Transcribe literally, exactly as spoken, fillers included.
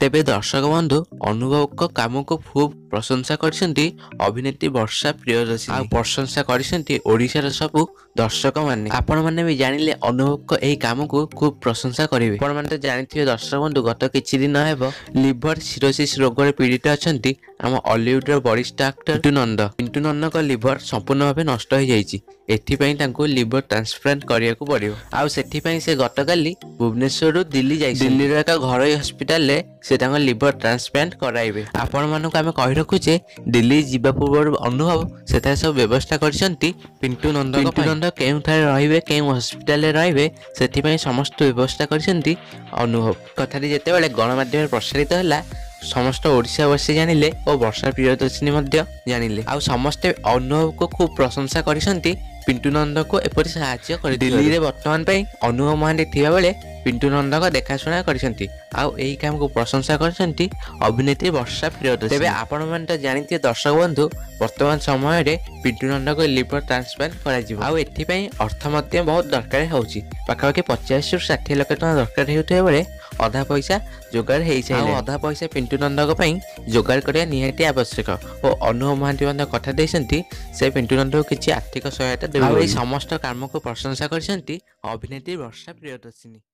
तेबे दर्शक बंधु अनुभव को काम को खूब प्रशंसा करछंती अभिनेत्री वर्षा प्रियदर्शिनी। आ प्रशंसा करछंती ओडिशार सबु दर्शक माने। आपण माने भी जानिले अनुभव को एही काम को खूब प्रशंसा करिवे। आपण माने तो जानिथिबे दर्शक बंधु गत किछि दिन हेबो लिवर सिरोसिस रोग रे पीड़ित अछंती आम हॉलीवुड रो वरिष्ठ एक्टर पिंटू नंद। पिंटू नंद को लिवर संपूर्ण भाव नष्ट हो जाइछि। एथिपई तांको लिवर ट्रांसप्लांट करिया को पड़ियो। आ सेथिपई से गतकाली भुवनेश्वर रु दिल्ली जाई दिल्ली रो एक घरोई हॉस्पिटल ले से तांको लिवर ट्रांसप्लांट कराइबे। आपण मानको आमे कहि रखुचे दिल्ली जिबा पूर्व अनुभव सेथा सब व्यवस्था करछंती पिंटू नंद। पिंटू नंद केउ थारे रहिबे केउ हॉस्पिटल ले रहिबे सेथिपई समस्त व्यवस्था करछंती अनुभव। कथाटी जेते बेले गणमाध्यम प्रसारित हला समस्त ओडिशावासी जानिले और वर्षा प्रियदर्शिनी मध्य जानिले। आ समस्ते अनुभव को खूब प्रशंसा करिसंती पिंटू नंद को एपरि सहायता कर। दिल्ली रे वर्तमान पई अनुभव महांती थिबा बेले पिंटू नंद को देखाशुना करिसंती आ एही काम को प्रशंसा करिसंती अभिनेत्री वर्षा प्रियदर्शिनी। तेबे आपण माने तो जानिथिबे दर्शक बंधु वर्तमान समय रे पिंटू नंद को लिवर ट्रांसप्लांट करा जिवो। आ एथि पई अर्थ मध्य बहुत दरकार होउची। पाखापाखि पचास रु साठ लाख टका दरकार हेउथे बेले अधा पैसा जोगाड़ हेई साइले। अधा पैसा पिंटू नंद को पई जोगाड़ करिया निहाती आवश्यक। और अनुभव महांती मध्य कथा देइसंती से पिंटू नंद को किछि आर्थिक सहायता देबे। आ एही समस्त काम को प्रशंसा करिसंती अभिनेत्री वर्षा प्रियदर्शिनी।